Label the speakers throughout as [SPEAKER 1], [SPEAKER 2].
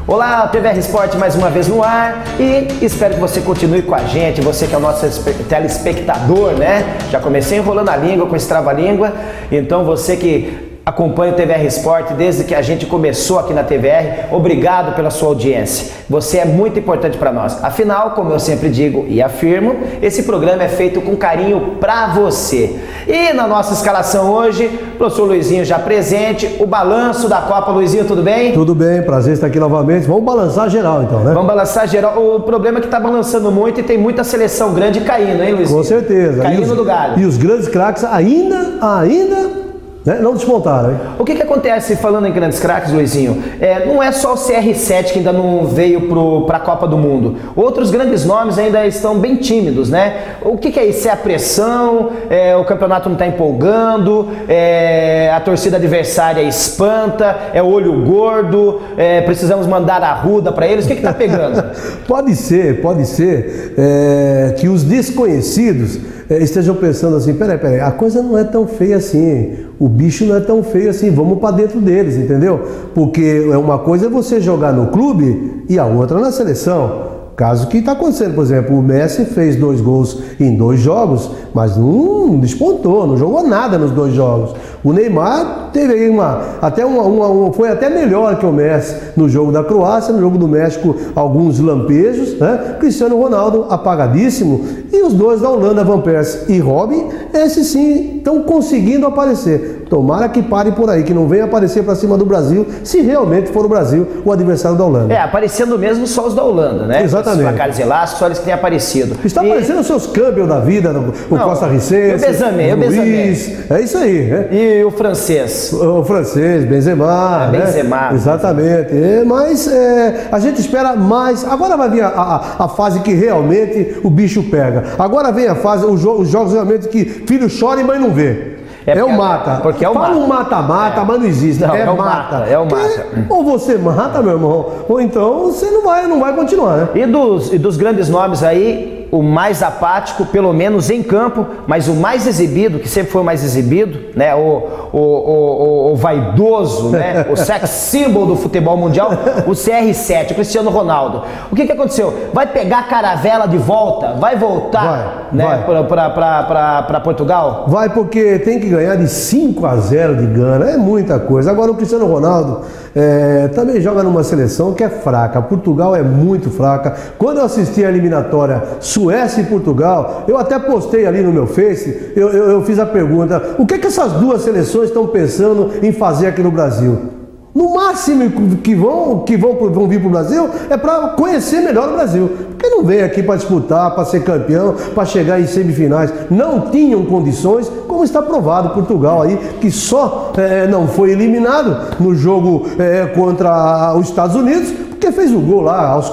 [SPEAKER 1] Olá, TVR Sport mais uma vez no ar e espero que você continue com a gente, você que é o nosso telespectador, né? Já comecei enrolando a língua com esse trava-língua, então você que acompanha o TVR Sport desde que a gente começou aqui na TVR, obrigado pela sua audiência. Você é muito importante para nós. Afinal, como eu sempre digo e afirmo, esse programa é feito com carinho para você. E na nossa escalação hoje, o professor Luizinho já presente, o balanço da Copa. Luizinho, tudo bem?
[SPEAKER 2] Tudo bem, prazer estar aqui novamente. Vamos balançar geral então, né?
[SPEAKER 1] Vamos balançar geral. O problema é que está balançando muito e tem muita seleção grande caindo, hein, Luizinho?
[SPEAKER 2] Com certeza.
[SPEAKER 1] Caindo do galho.
[SPEAKER 2] E os grandes craques ainda não despontaram, hein?
[SPEAKER 1] O que acontece, falando em grandes craques, Luizinho, não é só o CR7 que ainda não veio para a Copa do Mundo. Outros grandes nomes ainda estão bem tímidos, né? O que é isso? É a pressão? O campeonato não está empolgando? A torcida adversária espanta? É o olho gordo? Precisamos mandar a ruda para eles? O que está pegando?
[SPEAKER 2] Pode ser que os desconhecidos estejam pensando assim, peraí, a coisa não é tão feia assim, o bicho não é tão feio assim, vamos para dentro deles, entendeu? Porque uma coisa é você jogar no clube e a outra na seleção. Caso que está acontecendo, por exemplo, o Messi fez 2 gols em 2 jogos, mas não despontou, não jogou nada nos 2 jogos. O Neymar teve aí foi até melhor que o Messi no jogo da Croácia, no jogo do México, alguns lampejos, né? Cristiano Ronaldo apagadíssimo, e os dois da Holanda, Van Persie e Robin, esses sim estão conseguindo aparecer. Tomara que pare por aí, que não venha aparecer para cima do Brasil, se realmente for o Brasil o adversário da Holanda.
[SPEAKER 1] Aparecendo mesmo só os da Holanda, né?
[SPEAKER 2] Exatamente.
[SPEAKER 1] Os placares elásticos, só eles que têm aparecido.
[SPEAKER 2] Está aparecendo os seus câmbios da vida, o Costa Ricense, o Luiz, é isso aí, né?
[SPEAKER 1] E o francês?
[SPEAKER 2] O francês, Benzema.
[SPEAKER 1] Benzema.
[SPEAKER 2] Né? Exatamente. Mas a gente espera mais. Agora vai vir a fase que realmente o bicho pega. Agora vem a fase, os jogos realmente que filho chora e mãe não vê. É o mata.
[SPEAKER 1] Porque é o
[SPEAKER 2] Fala um mata-mata, mas não existe.
[SPEAKER 1] Não, é o mata. É o mata.
[SPEAKER 2] Ou você mata, meu irmão, ou então você não vai continuar, né?
[SPEAKER 1] E dos grandes nomes aí, o mais apático, pelo menos em campo, mas o mais exibido, que sempre foi o mais exibido, né? O vaidoso, né? O sex symbol do futebol mundial, o CR7, o Cristiano Ronaldo. O que aconteceu? Vai pegar a caravela de volta? Vai voltar para Portugal?
[SPEAKER 2] Vai, porque tem que ganhar de 5-0 de Gana, é muita coisa. Agora o Cristiano Ronaldo também joga numa seleção que é fraca. Portugal é muito fraca. Quando eu assisti a eliminatória Suécia e Portugal, eu até postei ali no meu Face, eu fiz a pergunta, o que essas duas seleções estão pensando em fazer aqui no Brasil? No máximo que vão vir para o Brasil é para conhecer melhor o Brasil. Porque não vem aqui para disputar, para ser campeão, para chegar em semifinais. Não tinham condições, como está provado Portugal aí, que só não foi eliminado no jogo contra os Estados Unidos, porque fez o gol lá aos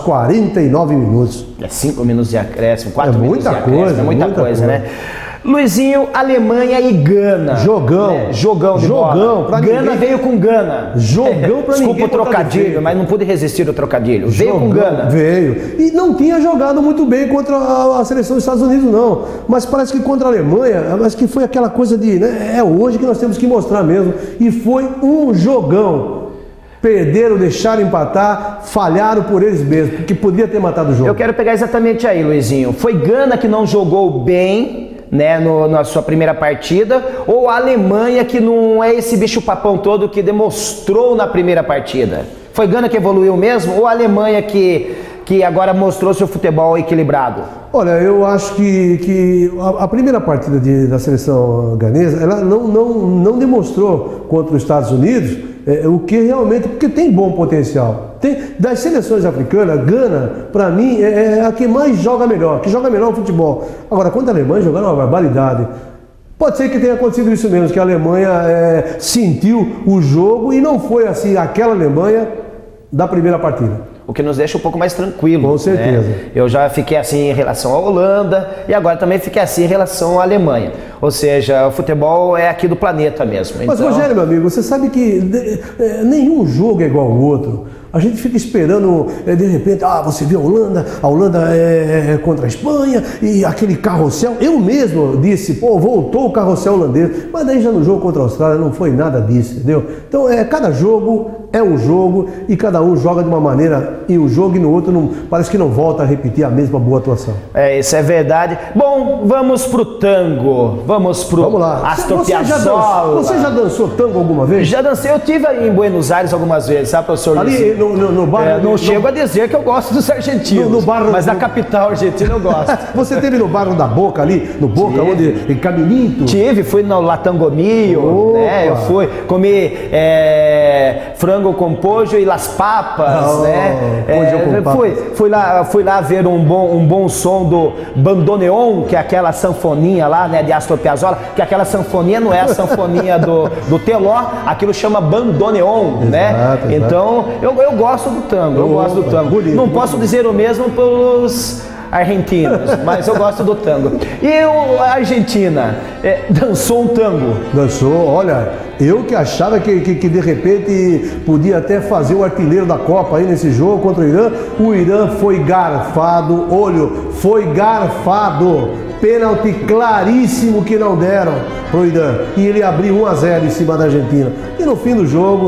[SPEAKER 2] 49 minutos.
[SPEAKER 1] 5 minutos de acréscimo, 4 minutos de acréscimo,
[SPEAKER 2] muita
[SPEAKER 1] muita coisa, né? Luizinho, Alemanha e Gana.
[SPEAKER 2] Jogão.
[SPEAKER 1] Né? Jogão de bola. Gana veio com Gana.
[SPEAKER 2] Jogão pra ninguém.
[SPEAKER 1] Desculpa o trocadilho, mas não pude resistir ao trocadilho. Veio com Gana.
[SPEAKER 2] Veio. E não tinha jogado muito bem contra a seleção dos Estados Unidos, não. Mas parece que contra a Alemanha, acho que foi aquela coisa de, né, é hoje que nós temos que mostrar mesmo. E foi um jogão. Perderam, deixaram empatar, falharam por eles mesmos, porque podia ter matado o jogo.
[SPEAKER 1] Eu quero pegar exatamente aí, Luizinho. Foi Gana que não jogou bem, né, na sua primeira partida, ou a Alemanha que não é esse bicho-papão todo que demonstrou na primeira partida? Foi Gana que evoluiu mesmo, ou a Alemanha que agora mostrou seu futebol equilibrado?
[SPEAKER 2] Olha, eu acho que a primeira partida da seleção ganesa, ela não demonstrou contra os Estados Unidos o que realmente, porque tem bom potencial. Das seleções africanas, Gana, para mim, é a que mais joga melhor, que joga melhor o futebol. Agora, quando a Alemanha jogaram uma barbaridade, pode ser que tenha acontecido isso mesmo, que a Alemanha sentiu o jogo e não foi assim aquela Alemanha da primeira partida.
[SPEAKER 1] O que nos deixa um pouco mais tranquilo.
[SPEAKER 2] Com certeza.
[SPEAKER 1] Né? Eu já fiquei assim em relação à Holanda e agora também fiquei assim em relação à Alemanha. Ou seja, o futebol é aqui do planeta mesmo.
[SPEAKER 2] Mas, então... Rogério, meu amigo, você sabe que nenhum jogo é igual ao outro. A gente fica esperando, de repente, você vê a Holanda é contra a Espanha e aquele carrossel. Eu mesmo disse, voltou o carrossel holandês. Mas daí já no jogo contra a Austrália não foi nada disso, entendeu? Então, cada jogo é um jogo e cada um joga de uma maneira e um jogo e no outro não, parece que não volta a repetir a mesma boa atuação.
[SPEAKER 1] Isso é verdade. Bom, vamos pro tango. Vamos
[SPEAKER 2] lá.
[SPEAKER 1] Astor Piazzolla.
[SPEAKER 2] Você já dançou tango alguma vez?
[SPEAKER 1] Já dancei. Eu estive aí em Buenos Aires algumas vezes, sabe, professor?
[SPEAKER 2] Ali no bar...
[SPEAKER 1] não chego a dizer que eu gosto dos argentinos, mas da capital argentina eu gosto.
[SPEAKER 2] Você teve no bar da Boca ali, no Boca, onde em Caminito?
[SPEAKER 1] Fui no Latangomio, né? Eu comi frango com pojo e las papas, né? Fui lá ver um bom som do bandoneon, que é aquela sanfoninha lá, né, de Astor Piazzolla, que aquela sanfoninha não é a sanfoninha do Teló, aquilo chama bandoneon, né? Exato. Então, eu gosto do tango, Bonito, não posso dizer o mesmo pelos argentinos, mas eu gosto do tango. E a Argentina dançou um tango?
[SPEAKER 2] Dançou, olha, eu que achava que de repente podia até fazer o artilheiro da Copa aí nesse jogo contra o Irã foi garfado, foi garfado. Pênalti claríssimo que não deram pro Irã. E ele abriu 1-0 em cima da Argentina. E no fim do jogo,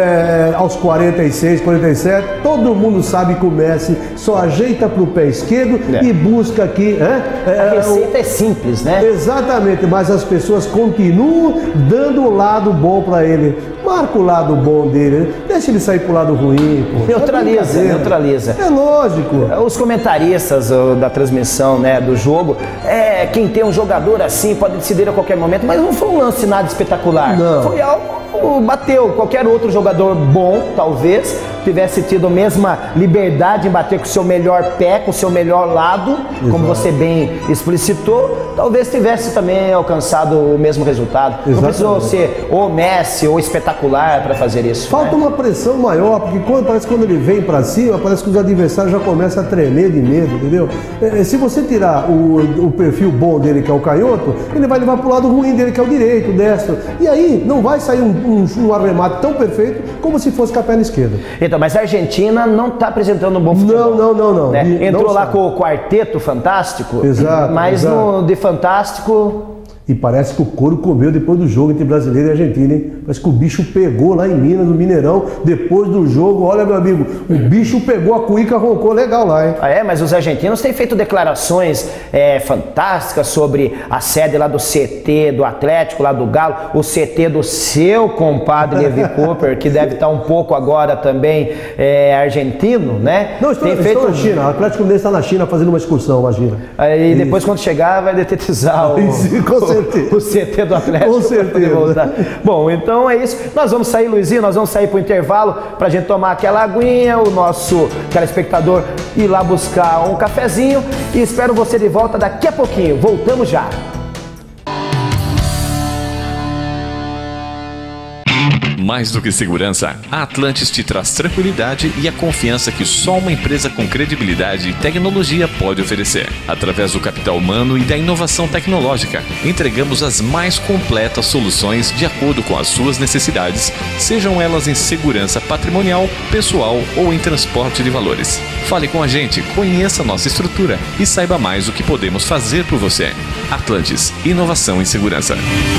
[SPEAKER 2] aos 46, 47, todo mundo sabe que o Messi só ajeita pro pé esquerdo e busca aqui...
[SPEAKER 1] a receita é simples, né?
[SPEAKER 2] Exatamente, mas as pessoas continuam dando o lado bom para ele. Marca o lado bom dele, deixa ele sair pro lado ruim. Pô.
[SPEAKER 1] Neutraliza.
[SPEAKER 2] É lógico.
[SPEAKER 1] Os comentaristas da transmissão, né, do jogo, quem tem um jogador assim pode decidir a qualquer momento, mas não foi um lance nada espetacular.
[SPEAKER 2] Não.
[SPEAKER 1] Foi algo bateu. Qualquer outro jogador bom, talvez, tivesse tido a mesma liberdade em bater com o seu melhor pé, com o seu melhor lado, como você bem explicitou, talvez tivesse também alcançado o mesmo resultado. Exatamente. Não precisou ser ou Messi ou espetacular para fazer isso.
[SPEAKER 2] Falta uma pressão maior, porque parece que quando ele vem para cima, parece que os adversários já começam a tremer de medo, entendeu? Se você tirar o perfil bom dele, que é o canhoto, ele vai levar para o lado ruim dele, que é o direito, o destro. E aí não vai sair um arremate tão perfeito como se fosse com a perna esquerda.
[SPEAKER 1] Então, mas a Argentina não está apresentando um bom futebol.
[SPEAKER 2] Não.
[SPEAKER 1] Né? Entrou lá com o quarteto fantástico, mas de fantástico...
[SPEAKER 2] E parece que o couro comeu depois do jogo entre brasileiro e argentino, hein? Parece que o bicho pegou lá em Minas, no Mineirão, depois do jogo. Olha, meu amigo, o bicho pegou a cuíca, roncou legal lá, hein?
[SPEAKER 1] Mas os argentinos têm feito declarações fantásticas sobre a sede lá do CT do Atlético, lá do Galo, o CT do seu compadre Levi Cooper, que deve estar um pouco agora também argentino, né?
[SPEAKER 2] Não, estão na China. O Atlético Mineiro está na China fazendo uma excursão, imagina.
[SPEAKER 1] Aí depois, quando chegar, vai detetizar o CT do Atlético.
[SPEAKER 2] Com certeza.
[SPEAKER 1] Bom, então é isso. Nós vamos sair, Luizinho, nós vamos sair para o intervalo para a gente tomar aquela aguinha, o nosso telespectador ir lá buscar um cafezinho e espero você de volta daqui a pouquinho. Voltamos já.
[SPEAKER 3] Mais do que segurança, a Atlantis te traz tranquilidade e a confiança que só uma empresa com credibilidade e tecnologia pode oferecer. Através do capital humano e da inovação tecnológica, entregamos as mais completas soluções de acordo com as suas necessidades, sejam elas em segurança patrimonial, pessoal ou em transporte de valores. Fale com a gente, conheça nossa estrutura e saiba mais o que podemos fazer por você. Atlantis, inovação em segurança.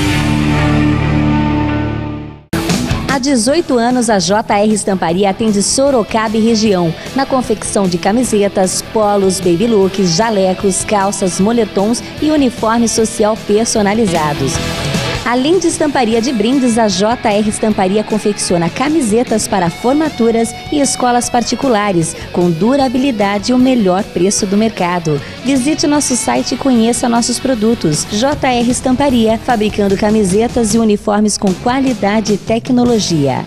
[SPEAKER 4] Há 18 anos, a JR Estamparia atende Sorocaba e região, na confecção de camisetas, polos, baby looks, jalecos, calças, moletons e uniformes social personalizados. Além de estamparia de brindes, a JR Estamparia confecciona camisetas para formaturas e escolas particulares, com durabilidade e o melhor preço do mercado. Visite nosso site e conheça nossos produtos. JR Estamparia, fabricando camisetas e uniformes com qualidade e tecnologia.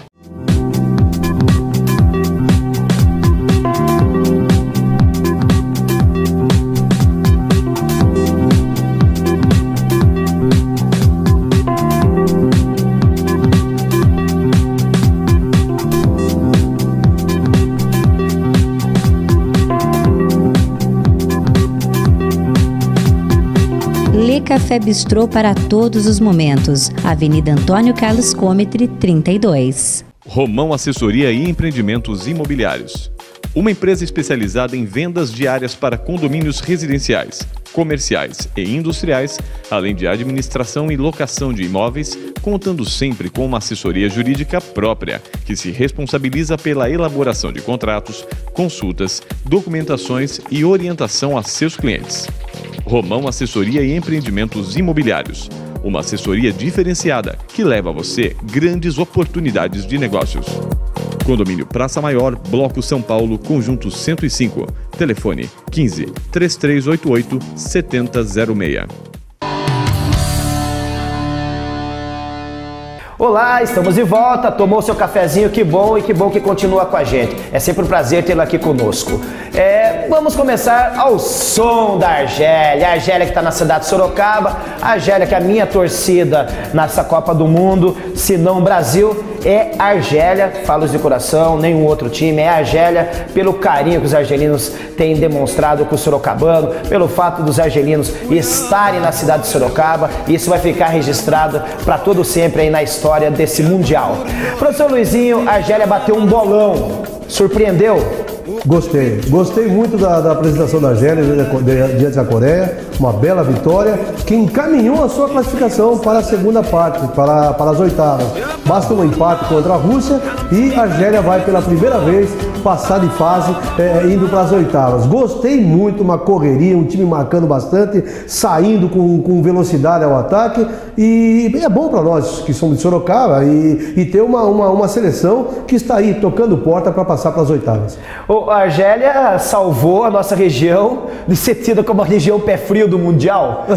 [SPEAKER 4] Café Bistrô para todos os momentos. Avenida Antônio Carlos Cometre, 32.
[SPEAKER 3] Romão Assessoria e Empreendimentos Imobiliários. uma empresa especializada em vendas de áreas para condomínios residenciais, comerciais e industriais, além de administração e locação de imóveis, contando sempre com uma assessoria jurídica própria, que se responsabiliza pela elaboração de contratos, consultas, documentações e orientação a seus clientes. Romão Assessoria e Empreendimentos Imobiliários, uma assessoria diferenciada que leva a você grandes oportunidades de negócios. Condomínio Praça Maior, Bloco São Paulo, Conjunto 105. Telefone 15 3388 7006.
[SPEAKER 1] Olá, estamos de volta. Tomou seu cafezinho, que bom, e que bom que continua com a gente. É sempre um prazer tê-lo aqui conosco. Vamos começar ao som da Argélia. A Argélia que está na cidade de Sorocaba. A Argélia que é a minha torcida nessa Copa do Mundo, se não Brasil, é a Argélia. Falo de coração, nenhum outro time. É a Argélia pelo carinho que os argelinos têm demonstrado com o sorocabano, pelo fato dos argelinos estarem na cidade de Sorocaba. Isso vai ficar registrado para todo sempre aí na história desse Mundial. Professor Luizinho, a Argélia bateu um bolão. Surpreendeu?
[SPEAKER 2] Gostei muito da apresentação da Argélia diante da Coreia, uma bela vitória que encaminhou a sua classificação para a segunda parte, para as oitavas. Basta um empate contra a Rússia e a Argélia vai pela primeira vez passar de fase indo para as oitavas. Gostei muito, uma correria, um time marcando bastante, saindo com velocidade ao ataque, e é bom para nós que somos de Sorocaba e ter uma seleção que está aí tocando porta para passar para as oitavas.
[SPEAKER 1] A Argélia salvou a nossa região de ser tida como a região pé frio do Mundial,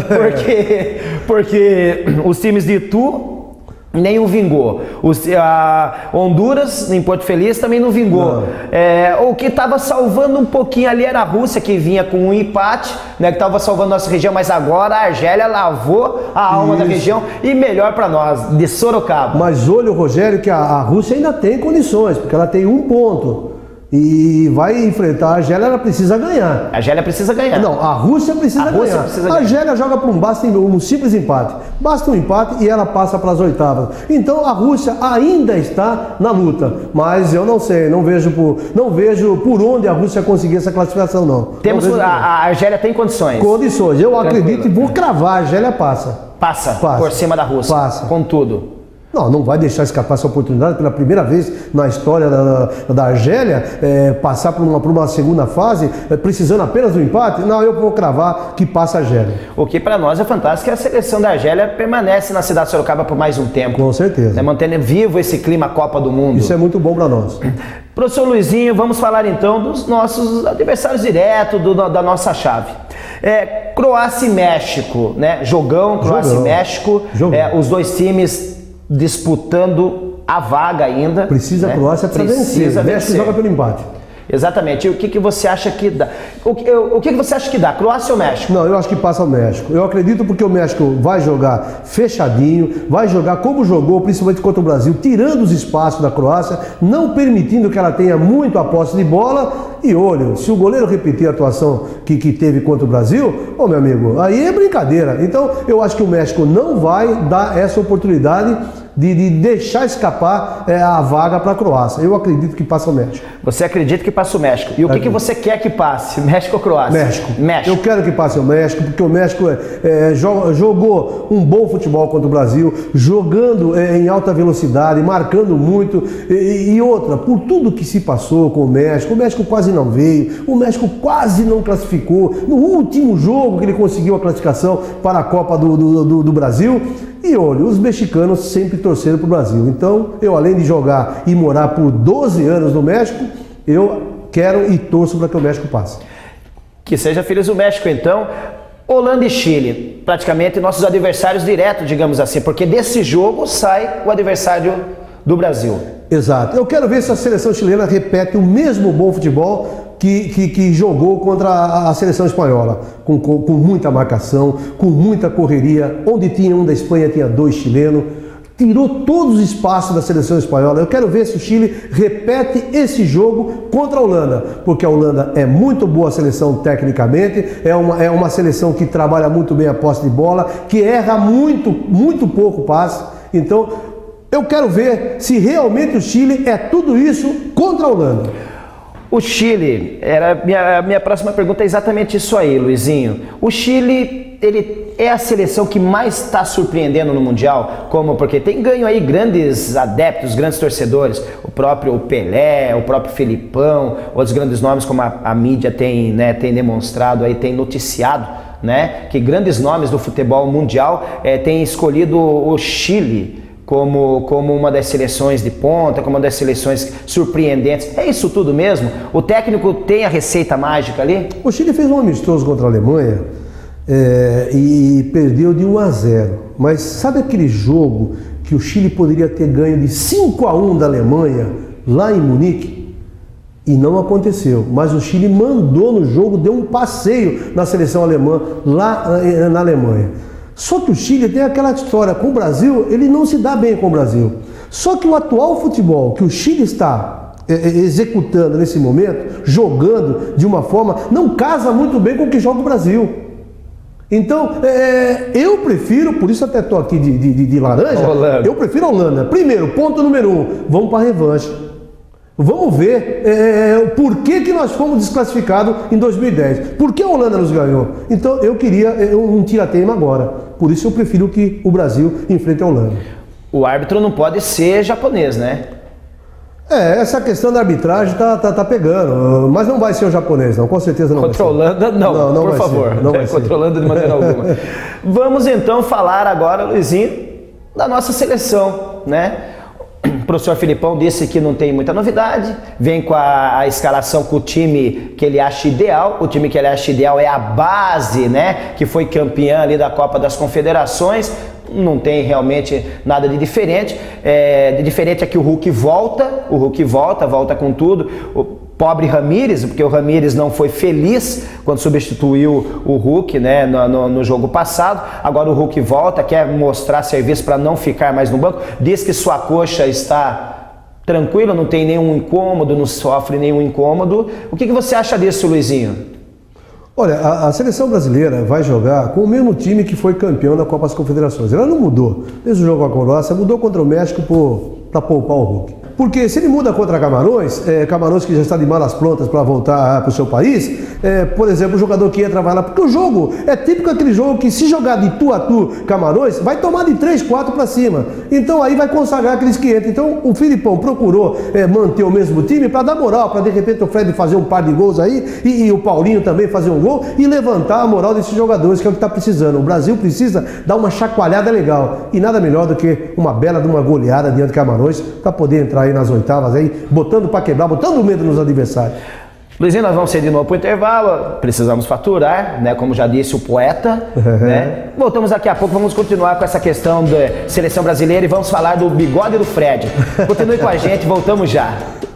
[SPEAKER 1] porque os times de Itu nenhum vingou. Honduras, em Porto Feliz, também não vingou. O que estava salvando um pouquinho ali era a Rússia, que vinha com um empate, né, que estava salvando nossa região, mas agora a Argélia lavou a alma da região e melhor para nós, de Sorocaba.
[SPEAKER 2] Mas olha, Rogério, que a Rússia ainda tem condições, porque ela tem um ponto. E vai enfrentar a Argélia, ela precisa ganhar.
[SPEAKER 1] A Argélia precisa ganhar.
[SPEAKER 2] Não, a Rússia precisa ganhar. A Argélia joga por um simples empate. Basta um empate e ela passa para as oitavas. Então a Rússia ainda está na luta. Mas eu não sei, não vejo por onde a Rússia conseguir essa classificação, não.
[SPEAKER 1] A Argélia tem condições.
[SPEAKER 2] Condições. Eu acredito e vou cravar, a Argélia passa.
[SPEAKER 1] Passa por cima da Rússia.
[SPEAKER 2] Passa.
[SPEAKER 1] Com tudo.
[SPEAKER 2] Não vai deixar escapar essa oportunidade pela primeira vez na história da Argélia, passar por uma segunda fase, precisando apenas do empate. Não, eu vou cravar que passa a Argélia.
[SPEAKER 1] O que para nós é fantástico, que a seleção da Argélia permanece na cidade de Sorocaba por mais um tempo.
[SPEAKER 2] Com certeza.
[SPEAKER 1] Mantendo vivo esse clima Copa do Mundo.
[SPEAKER 2] Isso é muito bom para nós.
[SPEAKER 1] Professor Luizinho, vamos falar então dos nossos adversários diretos da nossa chave. Croácia e México, né? Jogão, Croácia e México. Os dois times disputando a vaga ainda.
[SPEAKER 2] Precisa, né? A Croácia precisa vencer. México joga pelo empate.
[SPEAKER 1] Exatamente. E o que você acha que dá? O que você acha que dá? Croácia ou México?
[SPEAKER 2] Não, eu acho que passa o México. Eu acredito porque o México vai jogar fechadinho, vai jogar como jogou, principalmente contra o Brasil, tirando os espaços da Croácia, não permitindo que ela tenha muito a posse de bola. E olha, se o goleiro repetir a atuação que teve contra o Brasil, meu amigo, aí é brincadeira. Então, eu acho que o México não vai dar essa oportunidade de deixar escapar a vaga para a Croácia. Eu acredito que passa o México.
[SPEAKER 1] Você acredita que passa o México? E o que você quer que passe? México ou Croácia?
[SPEAKER 2] México. Eu quero que passe o México, porque o México jogou um bom futebol contra o Brasil, jogando em alta velocidade, marcando muito. E outra, por tudo que se passou com o México quase não veio, o México quase não classificou. No último jogo que ele conseguiu a classificação para a Copa do Brasil. E olha, os mexicanos sempre torceram para o Brasil. Então, eu além de jogar e morar por 12 anos no México, eu quero e torço para que o México passe.
[SPEAKER 1] Que seja feliz o México, então. Holanda e Chile, praticamente nossos adversários diretos, digamos assim, porque desse jogo sai o adversário do Brasil.
[SPEAKER 2] Exato. Eu quero ver se a seleção chilena repete o mesmo bom futebol que jogou contra a seleção espanhola, com muita marcação, com muita correria, onde tinha um da Espanha, tinha dois chilenos, tirou todos os espaços da seleção espanhola. Eu quero ver se o Chile repete esse jogo contra a Holanda, porque a Holanda é muito boa seleção tecnicamente, é uma seleção que trabalha muito bem a posse de bola, que erra muito pouco passe. Então, eu quero ver se realmente o Chile é tudo isso contra a Holanda.
[SPEAKER 1] O Chile, minha próxima pergunta é exatamente isso aí, Luizinho. O Chile, ele é a seleção que mais está surpreendendo no Mundial, porque tem ganho aí grandes adeptos, grandes torcedores, o próprio Pelé, o próprio Felipão, outros grandes nomes como a mídia tem demonstrado aí, tem noticiado, né, que grandes nomes do futebol mundial têm escolhido o Chile como uma das seleções de ponta, como uma das seleções surpreendentes. É isso tudo mesmo? O técnico tem a receita mágica ali?
[SPEAKER 2] O Chile fez um amistoso contra a Alemanha e perdeu de 1-0. Mas sabe aquele jogo que o Chile poderia ter ganho de 5-1 da Alemanha lá em Munique? E não aconteceu. Mas o Chile mandou no jogo, deu um passeio na seleção alemã lá na Alemanha. Só que o Chile tem aquela história com o Brasil, ele não se dá bem com o Brasil. Só que o atual futebol que o Chile está executando nesse momento, jogando de uma forma, não casa muito bem com o que joga o Brasil. Então, eu prefiro, por isso até estou aqui de laranja,
[SPEAKER 1] Holanda.
[SPEAKER 2] Eu prefiro a Holanda. Primeiro, ponto número 1, vamos para a revanche. Vamos ver por que nós fomos desclassificados em 2010. Por que a Holanda nos ganhou? Então eu queria um tira-teima agora. Por isso eu prefiro que o Brasil enfrente a Holanda.
[SPEAKER 1] O árbitro não pode ser japonês, né?
[SPEAKER 2] Essa questão da arbitragem tá pegando. Mas não vai ser o japonês, não. Com certeza não vai ser.
[SPEAKER 1] Contra a Holanda, não por favor.
[SPEAKER 2] Não vai ser.
[SPEAKER 1] Contra a Holanda de maneira alguma. Vamos então falar agora, Luizinho, da nossa seleção, né? O professor Felipão disse que não tem muita novidade, vem com a escalação com o time que ele acha ideal. O time que ele acha ideal é a base, né, que foi campeã ali da Copa das Confederações. Não tem realmente nada de diferente. De diferente é que o Hulk volta com tudo. O pobre Ramírez, porque o Ramírez não foi feliz quando substituiu o Hulk, né, no jogo passado. Agora o Hulk volta, quer mostrar serviço para não ficar mais no banco. Diz que sua coxa está tranquila, não tem nenhum incômodo, não sofre nenhum incômodo. O que você acha disso, Luizinho?
[SPEAKER 2] Olha, a seleção brasileira vai jogar com o mesmo time que foi campeão da Copa das Confederações. Ela não mudou. Desde o jogo com a Croácia, mudou contra o México para poupar o Hulk. Porque se ele muda contra Camarões, Camarões que já está de malas prontas para voltar para o seu país, por exemplo, o jogador que entra vai lá, porque o jogo é típico aquele jogo que se jogar de tu a tu Camarões, vai tomar de 3, 4 para cima. Então aí vai consagrar aqueles que entram. Então o Filipão procurou manter o mesmo time para dar moral, para de repente o Fred fazer um par de gols aí e o Paulinho também fazer um gol e levantar a moral desses jogadores, que é o que está precisando. O Brasil precisa dar uma chacoalhada legal e nada melhor do que uma bela de uma goleada diante de Camarões para poder entrar aí nas oitavas, aí, botando para quebrar, botando medo nos adversários.
[SPEAKER 1] Luizinho, nós vamos sair de novo para o intervalo, precisamos faturar, né, como já disse o poeta, né? Voltamos daqui a pouco, vamos continuar com essa questão da seleção brasileira e vamos falar do bigode do Fred. Continue com a gente, voltamos já.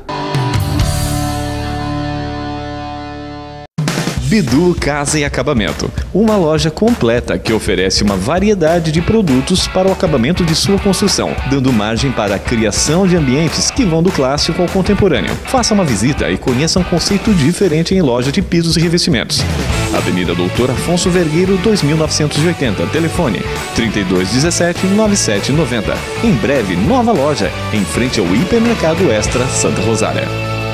[SPEAKER 3] Bidu Casa e Acabamento, uma loja completa que oferece uma variedade de produtos para o acabamento de sua construção, dando margem para a criação de ambientes que vão do clássico ao contemporâneo. Faça uma visita e conheça um conceito diferente em loja de pisos e revestimentos. Avenida Doutor Afonso Vergueiro, 2980, telefone 3217-9790. Em breve, nova loja, em frente ao Hipermercado Extra Santa Rosália.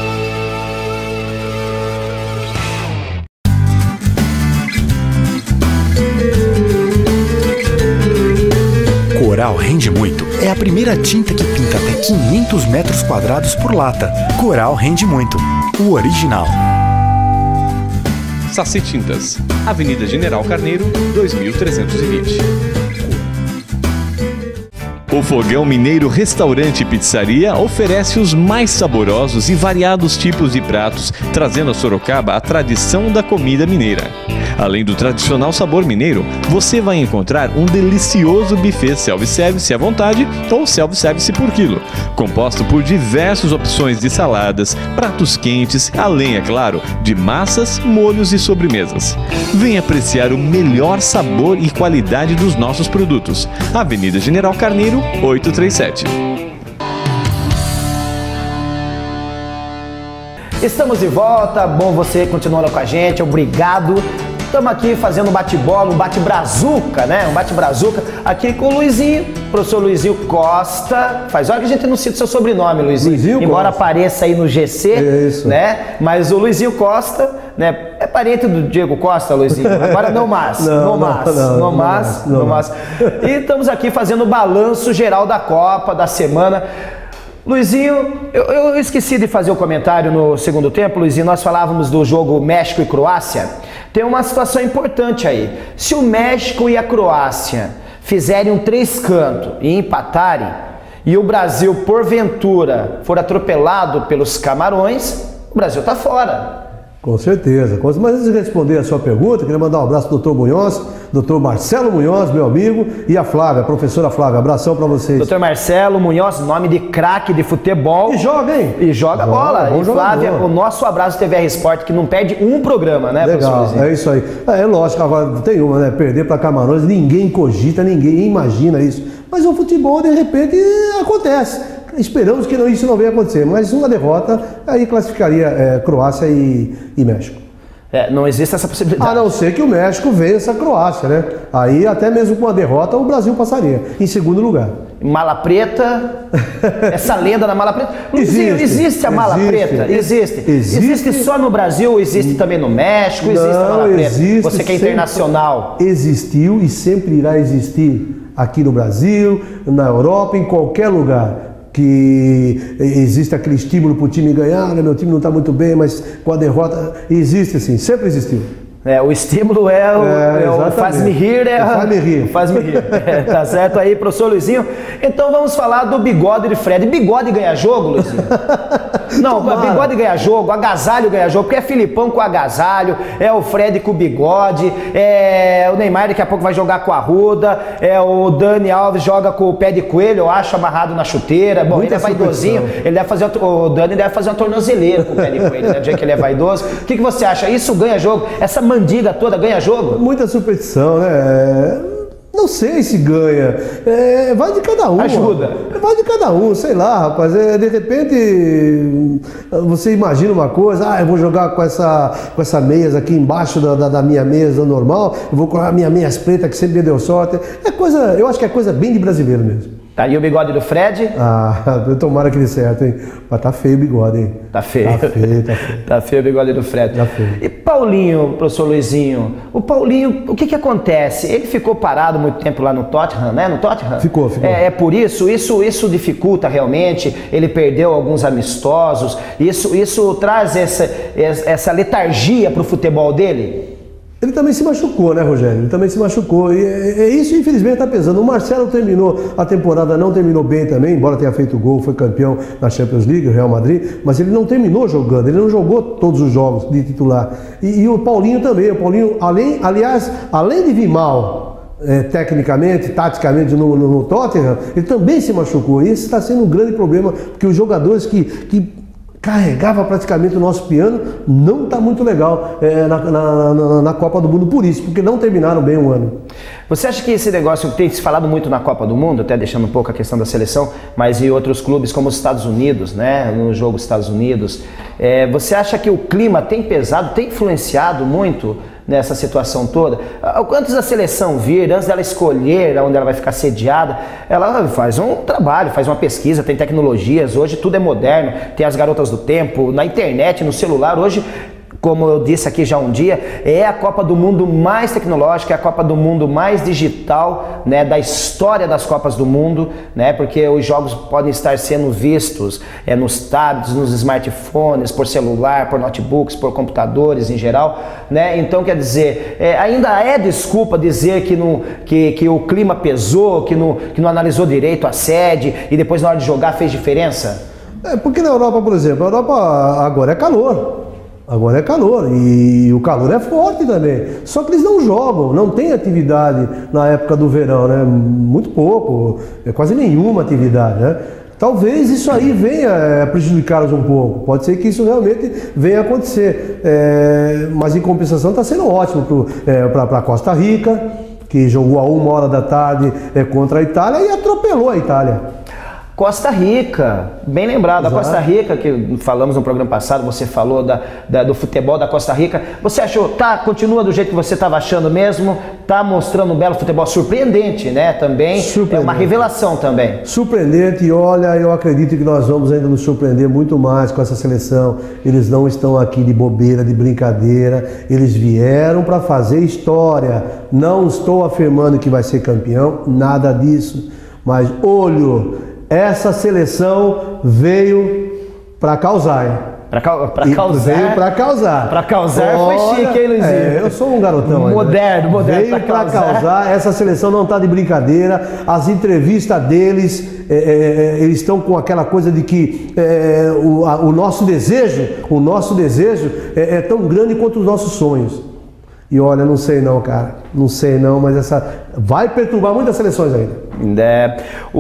[SPEAKER 5] Coral Rende Muito é a primeira tinta que pinta até 500 metros quadrados por lata. Coral Rende Muito, o original.
[SPEAKER 3] Saci Tintas, Avenida General Carneiro, 2320. O Fogão Mineiro Restaurante e Pizzaria oferece os mais saborosos e variados tipos de pratos, trazendo a Sorocaba a tradição da comida mineira. Além do tradicional sabor mineiro, você vai encontrar um delicioso buffet self-service à vontade ou self-service por quilo, composto por diversas opções de saladas, pratos quentes, além, é claro, de massas, molhos e sobremesas. Venha apreciar o melhor sabor e qualidade dos nossos produtos. Avenida General Carneiro, 837.
[SPEAKER 1] Estamos de volta, bom você continuando com a gente, obrigado. Estamos aqui fazendo um bate-bola, um bate-brazuca, né? Um bate-brazuca aqui com o Luizinho, professor Luizinho Costa. Faz hora que a gente não cita o seu sobrenome, Luizinho embora
[SPEAKER 2] Costa.
[SPEAKER 1] Apareça aí no GC,
[SPEAKER 2] Isso.
[SPEAKER 1] né? Mas o Luizinho Costa, né? É parente do Diego Costa, Luizinho. Agora não mais. Não mais. E estamos aqui fazendo o balanço geral da Copa, da semana. Luizinho, eu esqueci de fazer o comentário no segundo tempo, Luizinho. Nós falávamos do jogo México e Croácia. Tem uma situação importante aí. Se o México e a Croácia fizerem um 3 cantos e empatarem, e o Brasil, porventura, for atropelado pelos Camarões, o Brasil está fora.
[SPEAKER 2] Com certeza. Mas antes de responder a sua pergunta, queria mandar um abraço ao Dr. Munhoz, Dr. Marcelo Munhoz, meu amigo, e a Flávia, a professora Flávia. Abração para vocês.
[SPEAKER 1] Dr. Marcelo Munhoz, nome de craque de futebol.
[SPEAKER 2] E joga, hein?
[SPEAKER 1] E joga bola. E Flávia, o nosso abraço TVR Sport, que não perde um programa, né,
[SPEAKER 2] legal, professor? É isso aí. É lógico, agora tem uma, né? Perder para Camarões, ninguém cogita, ninguém imagina isso. Mas o futebol, de repente, acontece. Esperamos que isso não venha acontecer, mas uma derrota aí classificaria Croácia e México.
[SPEAKER 1] Não existe essa possibilidade.
[SPEAKER 2] A não ser que o México vença a Croácia, né? Aí até mesmo com uma derrota o Brasil passaria em segundo lugar.
[SPEAKER 1] Mala preta, essa lenda da mala preta. Existe a mala preta? Existe só no Brasil ou existe também no México? Existe a mala preta? Você que é internacional.
[SPEAKER 2] Existiu e sempre irá existir aqui no Brasil, na Europa, em qualquer lugar. Que existe aquele estímulo para o time ganhar, né? Meu time não está muito bem, mas com a derrota existe sim, sempre existiu.
[SPEAKER 1] O estímulo o faz-me rir, faz-me rir. Tá certo aí, professor Luizinho. Então vamos falar do bigode de Fred. Bigode ganha jogo, Luizinho? Não, bigode ganha jogo, agasalho ganha jogo, porque é Filipão com agasalho, é o Fred com o bigode, é o Neymar daqui a pouco vai jogar com a Arruda, é o Dani Alves joga com o pé de coelho, eu acho, amarrado na chuteira. Bom, ele é vaidosinho, o Dani deve fazer uma tornozeleira com o pé de coelho, né? Do jeito que ele é vaidoso. O que você acha? Isso ganha jogo? Essa mandiga toda ganha jogo?
[SPEAKER 2] Muita superstição, né? Não sei se ganha. Vai de cada um.
[SPEAKER 1] Ajuda.
[SPEAKER 2] Vai de cada um, sei lá, rapaz. De repente, você imagina uma coisa, eu vou jogar com essa meias aqui embaixo da minha mesa normal, eu vou colocar a minha meias preta que sempre me deu sorte. Eu acho que é coisa bem de brasileiro mesmo.
[SPEAKER 1] Tá aí o bigode do Fred?
[SPEAKER 2] Tomara que dê certo, hein? Mas tá feio o bigode, hein?
[SPEAKER 1] Tá feio. Tá feio o bigode do Fred.
[SPEAKER 2] Tá feio.
[SPEAKER 1] E Paulinho, professor Luizinho, o Paulinho, o que acontece? Ele ficou parado muito tempo lá no Tottenham, né? No Tottenham?
[SPEAKER 2] Ficou.
[SPEAKER 1] É por isso dificulta realmente, ele perdeu alguns amistosos, isso traz essa letargia pro futebol dele?
[SPEAKER 2] Ele também se machucou, né, Rogério? Ele também se machucou. E isso, infelizmente, está pesando. O Marcelo terminou a temporada, não terminou bem também, embora tenha feito gol, foi campeão na Champions League, o Real Madrid, mas ele não terminou jogando, ele não jogou todos os jogos de titular. E o Paulinho também. O Paulinho, além de vir mal tecnicamente, taticamente no Tottenham, ele também se machucou. E esse está sendo um grande problema, porque os jogadores que carregava praticamente o nosso piano, não está muito legal na Copa do Mundo por isso, porque não terminaram bem o ano.
[SPEAKER 1] Você acha que esse negócio tem se falado muito na Copa do Mundo, até deixando um pouco a questão da seleção, mas em outros clubes como os Estados Unidos, né, no jogo Estados Unidos, você acha que o clima tem pesado, tem influenciado muito nessa situação toda? Antes da seleção vir, antes dela escolher onde ela vai ficar sediada, ela faz um trabalho, faz uma pesquisa, tem tecnologias, hoje tudo é moderno, tem as garotas do tempo, na internet, no celular, hoje, como eu disse aqui já um dia, é a Copa do Mundo mais tecnológica, é a Copa do Mundo mais digital, né, da história das Copas do Mundo, né, porque os jogos podem estar sendo vistos nos tablets, nos smartphones, por celular, por notebooks, por computadores em geral, né, então quer dizer, ainda é desculpa dizer que o clima pesou, que não analisou direito a sede e depois na hora de jogar fez diferença?
[SPEAKER 2] Porque na Europa, por exemplo, a Europa agora é calor. Agora é calor e o calor é forte também. Só que eles não jogam, não tem atividade na época do verão, né? Muito pouco, quase nenhuma atividade, né? Talvez isso aí venha prejudicá-los um pouco. Pode ser que isso realmente venha a acontecer. Mas em compensação está sendo ótimo para Costa Rica, que jogou a 1h da tarde contra a Itália e atropelou a Itália.
[SPEAKER 1] Costa Rica, bem lembrado, a Costa Rica, que falamos no programa passado, você falou do futebol da Costa Rica. Você achou, continua do jeito que você estava achando mesmo, tá mostrando um belo futebol surpreendente, né? Também, é uma revelação também.
[SPEAKER 2] Surpreendente, e olha, eu acredito que nós vamos ainda nos surpreender muito mais com essa seleção. Eles não estão aqui de bobeira, de brincadeira, eles vieram para fazer história. Não estou afirmando que vai ser campeão, nada disso, mas olho, essa seleção veio para causar, hein?
[SPEAKER 1] Para causar.
[SPEAKER 2] Veio para causar.
[SPEAKER 1] Para causar foi chique, hein, Luizinho?
[SPEAKER 2] Eu sou um garotão.
[SPEAKER 1] Moderno.
[SPEAKER 2] Veio para causar. Essa seleção não está de brincadeira. As entrevistas deles, eles estão com aquela coisa de que o nosso desejo é tão grande quanto os nossos sonhos. E olha, não sei não, cara. Não sei não, mas essa vai perturbar muitas seleções ainda.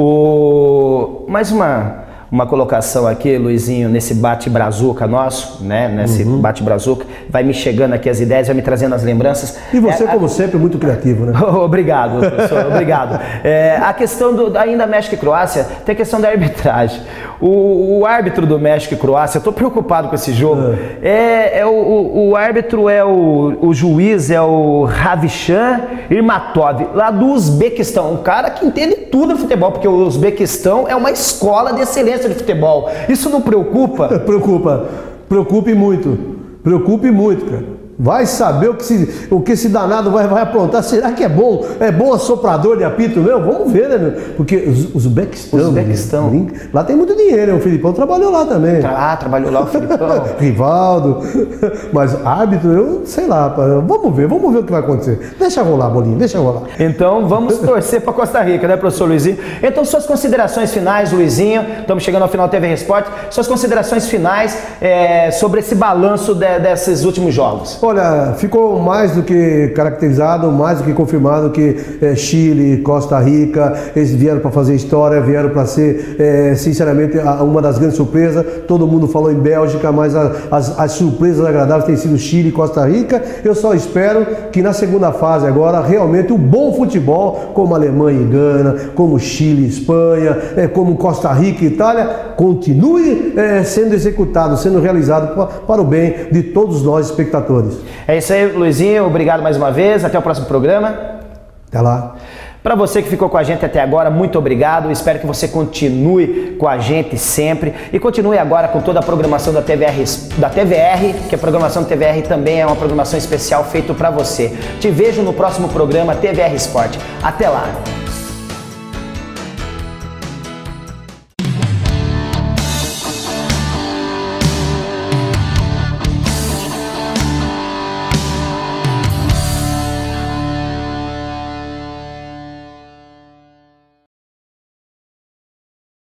[SPEAKER 1] Mais uma colocação aqui, Luizinho, nesse bate-brazuca nosso, né? Nesse bate-brazuca, vai me chegando aqui as ideias, vai me trazendo as lembranças.
[SPEAKER 2] E você, como sempre, muito criativo, né?
[SPEAKER 1] Obrigado, professor, obrigado. A questão ainda México e Croácia, tem a questão da arbitragem. O árbitro do México e Croácia, eu tô preocupado com esse jogo. O árbitro o juiz é o Ravichan Irmatov, lá do Uzbequistão, um cara que entende tudo de futebol, porque o Uzbequistão é uma escola de excelência de futebol. Isso não preocupa? Preocupe muito, cara. Vai saber o que esse danado vai aprontar. Será que é bom? É bom assoprador de apito, meu? Vamos ver, né, meu? Porque os Uzbequistão. Lá tem muito dinheiro, o Filipão trabalhou lá também. Trabalhou lá o Filipão.
[SPEAKER 2] Rivaldo. Mas árbitro, eu sei lá. Vamos ver o que vai acontecer. Deixa rolar, Bolinha, deixa rolar.
[SPEAKER 1] Então vamos torcer para Costa Rica, né, professor Luizinho? Então, suas considerações finais, Luizinho. Estamos chegando ao final do TV Esporte. Suas considerações finais sobre esse balanço desses últimos jogos.
[SPEAKER 2] Olha, ficou mais do que caracterizado, mais do que confirmado que Chile, Costa Rica, eles vieram para fazer história, vieram para ser, sinceramente, uma das grandes surpresas. Todo mundo falou em Bélgica, mas as surpresas agradáveis têm sido Chile e Costa Rica. Eu só espero que na segunda fase agora, realmente, o bom futebol, como Alemanha e Gana, como Chile e Espanha, como Costa Rica e Itália, continue sendo executado, sendo realizado para o bem de todos nós espectadores.
[SPEAKER 1] É isso aí, Luizinho. Obrigado mais uma vez. Até o próximo programa.
[SPEAKER 2] Até lá.
[SPEAKER 1] Para você que ficou com a gente até agora, muito obrigado. Espero que você continue com a gente sempre. E continue agora com toda a programação da TVR, que a programação da TVR também é uma programação especial feita para você. Te vejo no próximo programa TVR Esporte. Até lá.